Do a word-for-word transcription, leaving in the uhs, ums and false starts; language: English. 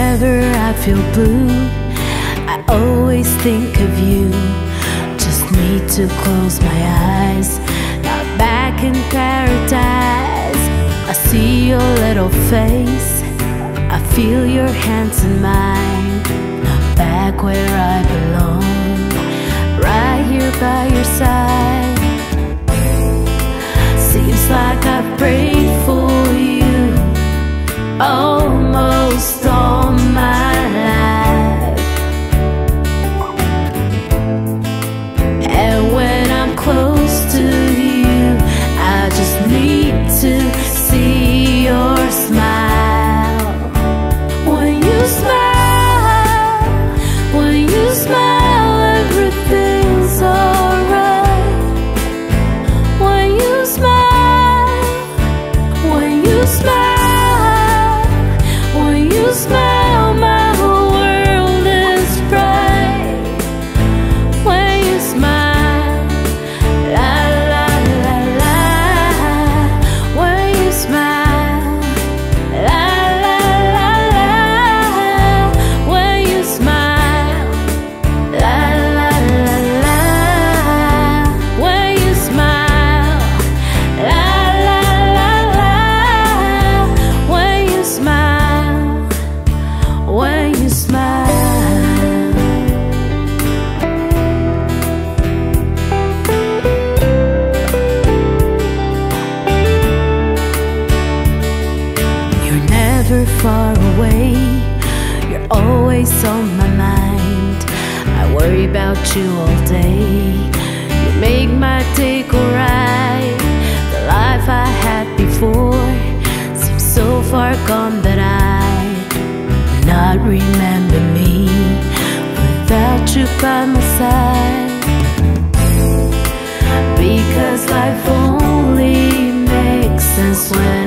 Whenever I feel blue, I always think of you. Just need to close my eyes. Now back in paradise, I see your little face, I feel your hands in mine. Now back where I belong, right here by your side. Seems like I've prayed for you almost all my life, and when I'm close to you, I just need to see your smile. When you smile, when you smile, everything's alright. When you smile, when you smile, smile, my whole world is bright. When you smile, la la la la. When you smile, la la la la. When you smile, la la la la. When you smile, la la la la. When you smile, when you smile. You're never far away, you're always on my mind. I worry about you all day, you make my day go right. The life I had before seems so far gone that I not remember me without you by my side. Because life only makes sense when